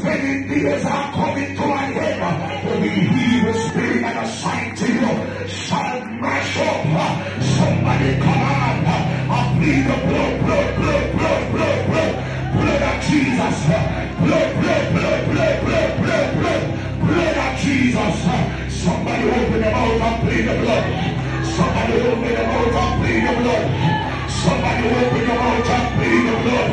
spending years are coming to an end. Every evil spirit and assigned to you shall mash up. Somebody come on. I plead the blood, blood, blood, blood, blood, blood, blood of Jesus. Blood, blood, blood, blood, blood, blood, blood, blood of Jesus. Somebody open your mouth and plead the blood. Somebody open your mouth and plead the blood. Somebody open your mouth and plead the blood.